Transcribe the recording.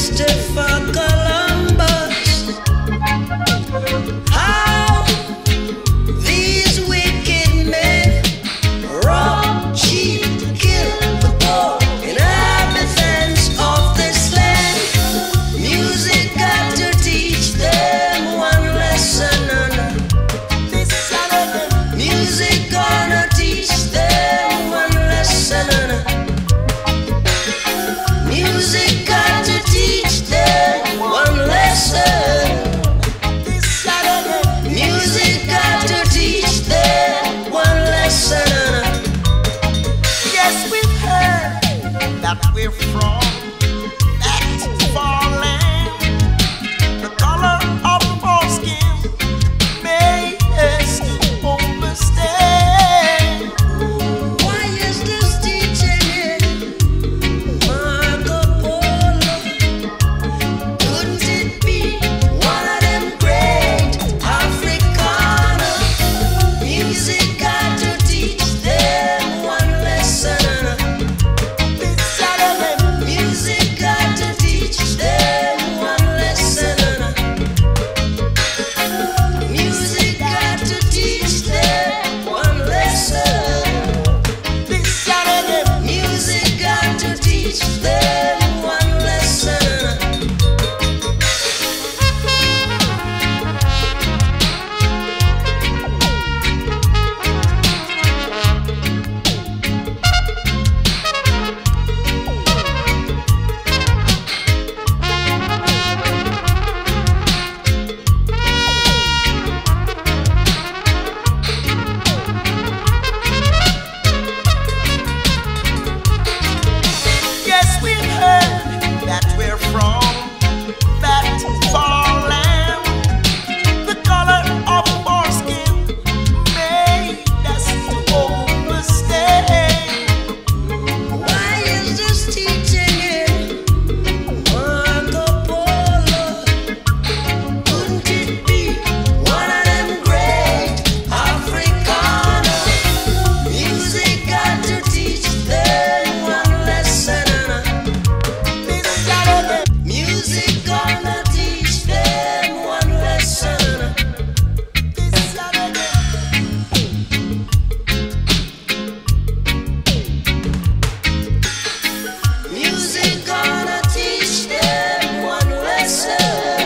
Christopher Columbus. How these wicked men rob, cheat, kill the poor inhabitants of this land. Music got to teach them one lesson. Music gonna teach them one lesson. Music got to teach them one lesson. Music got to teach them one lesson. Yes, we've heard that we're from that far land. The color of our skin made us understand. Why is this teaching it? Marco Polo. Couldn't it be one of them great Africana? Music got to teach them one lesson. Music got to teach them one lesson. Music got to teach them one lesson. Music got to teach them one lesson. Yes, we've heard that we're from that far land. The color of our skin made us to understand. Why is this teaching it? Marco Polo. Couldn't it be one of them great Africana? Music got to teach them one lesson. Music gonna teach them one lesson. Music gonna teach them one lesson.